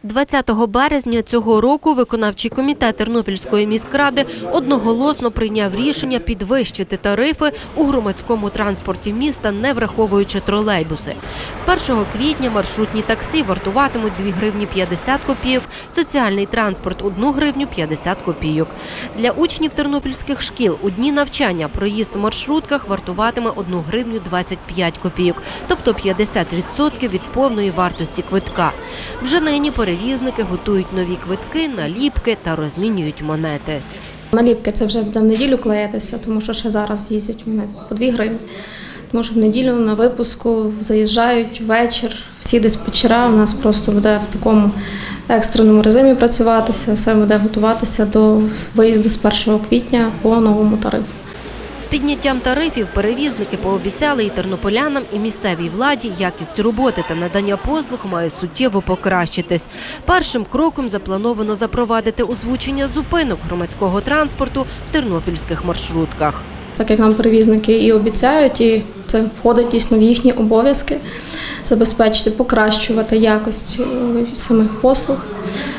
20 березня цього року виконавчий комітет Тернопільської міськради одноголосно прийняв рішення підвищити тарифи у громадському транспорті міста, не враховуючи тролейбуси. З 1 квітня маршрутні таксі вартуватимуть 2 гривні 50 копійок, соціальний транспорт – 1 гривню 50 копійок. Для учнів тернопільських шкіл у дні навчання проїзд в маршрутках вартуватиме 1 гривню 25 копійок, тобто 50% від повної вартості квитка. Вже нині перевізники готують нові квитки, наліпки та розмінюють монети. Наліпки – це вже буде в неділю клеїтися, тому що ще зараз їздять вони по 2 гривні. Тому що в неділю на випуску заїжджають вечір, всі диспетчера, у нас просто буде в такому екстреному режимі працюватися, все буде готуватися до виїзду з 1 квітня по новому тарифу. З підняттям тарифів перевізники пообіцяли і тернополянам, і місцевій владі, якість роботи та надання послуг має суттєво покращитись. Першим кроком заплановано запровадити озвучення зупинок громадського транспорту в тернопільських маршрутках. Так як нам перевізники і обіцяють, і це входить дійсно в їхні обов'язки – забезпечити, покращувати якість самих послуг.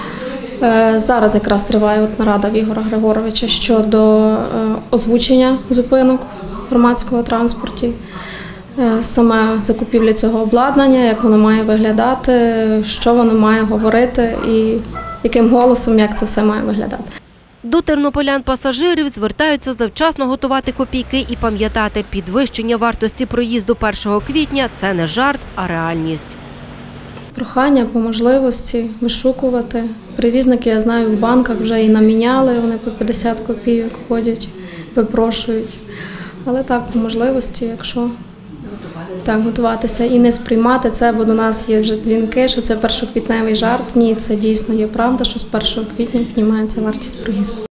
Зараз якраз триває нарада в Ігоря Григоровича щодо озвучення зупинок в громадському транспорті, саме закупівлі цього обладнання, як воно має виглядати, що воно має говорити і яким голосом, як це все має виглядати. До тернополян-пасажирів звертаються завчасно готувати копійки і пам'ятати, підвищення вартості проїзду 1 квітня – це не жарт, а реальність. Прохання по можливості вишукувати. Перевізники, я знаю, в банках вже і наміняли, вони по 50 копійок ходять, випрошують. Але так, по можливості, якщо так готуватися і не сприймати це, бо до нас є вже дзвінки, що це першоквітневий жарт. Ні, це дійсно є правда, що з 1 квітня піднімається вартість проїзду.